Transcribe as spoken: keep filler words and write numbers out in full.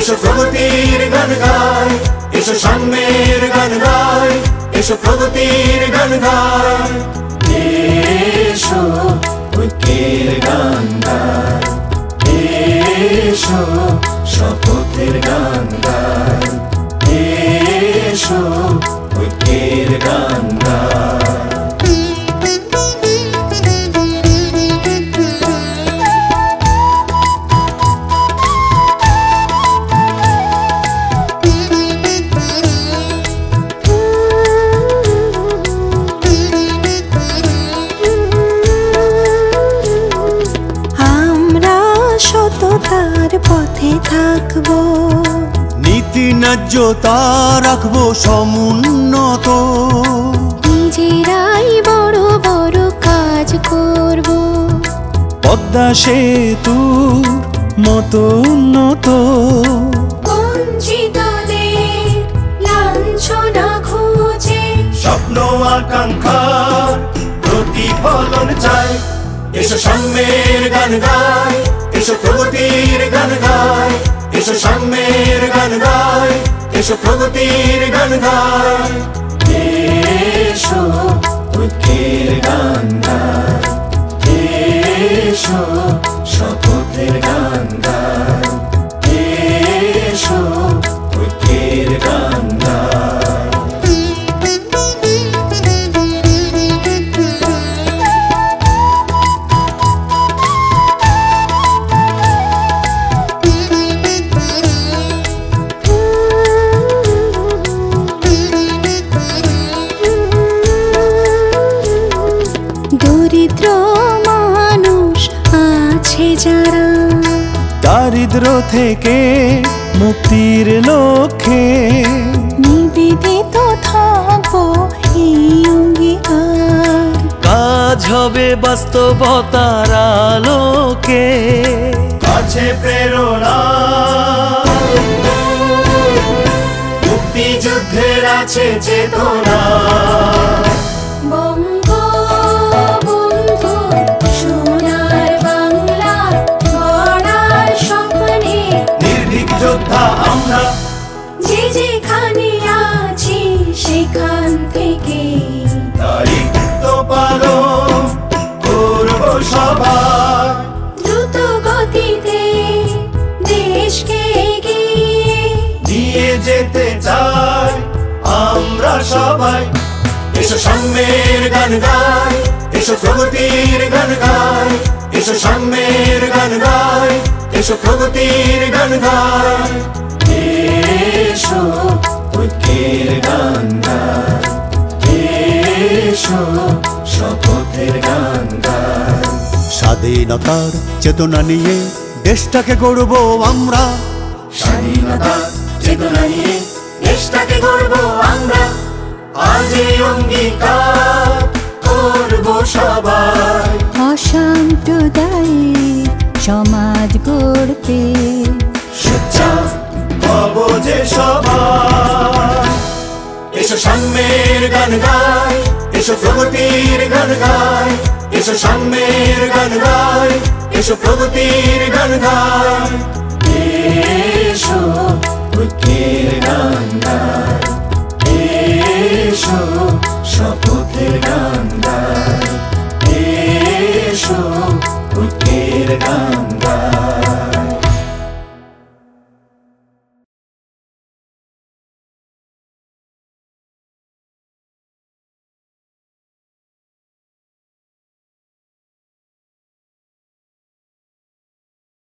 এসো প্রগতির গান গাই, এসো সাম্যের গান গাই, এসো প্রগতির গান গাই। এসো ঐক্যের গান গাই, এসো শপথের গান গাই, এসো ঐক্যের গান গাই। সততার পথে থাকবো, নীতি ন্যায্যতা রাখবো সমুন্নত, নিজেরাই বড় বড় কাজ করব, পদ্মা সেতুর মতো উন্নত, বঞ্চিতদের লাঞ্ছনা খুঁজে স্বপ্ন আকাঙ্ক্ষার প্রতিফলন চাই। এসো সাম্যের গান গাই, এসো প্রগতির গান গাই, এসো সাম্যের গান গাই, এসো প্রগতির গান গাই। এসো ঐক্যের গান গাই, এসো শপথের গান গাই, এসো ঐক্যের গান গাই। দরিদ্র মানুষ আছে যারা, দারিদ্র থেকে মুক্তির লক্ষ্যে নিবেদিত থাকবো এই অঙ্গীকার, কাজ হবে বাস্তবতার আলোকে। আছে প্রেরণা, মুক্তিযুদ্ধের আছে চেতনা, বঙ্গবন্ধু সোনার বাংলা গড়ার স্বপ্নে নির্ভীক যোদ্ধা আমরা, যে যেখানে আছি সেখান থেকে দায়িত্ব পালন করব সবাই। দ্রুত গতিতে দেশকে এগিয়ে নিয়ে যেতে চাই আমরা সবাই। এসো সাম্যের গান গাই, এসো প্রগতির গান গাই, এসো সাম্যের গান গাই, এসো প্রগতির গান গাই। এসো ঐক্যের গান গাই, এসো শপথের গান গাই। স্বাধীনতার চেতনা নিয়ে দেশটাকে গড়ব আমরা, স্বাধীনতার চেতনা নিয়ে দেশটাকে গড়ব আমরা। আজ এই অঙ্গীকার করব সবাই, অসাম্প্রদায়িক সমাজ গড়তে সোচ্চার হব যে সবাই। এসো সাম্যের গান গাই, এসো প্রগতির গান গাই, এসো সাম্যের গান গাই, এসো প্রগতির গান গাই। এসো ঐক্যের গান গাই, এসো শপথের গান গাই, এসো ঐক্যের গান।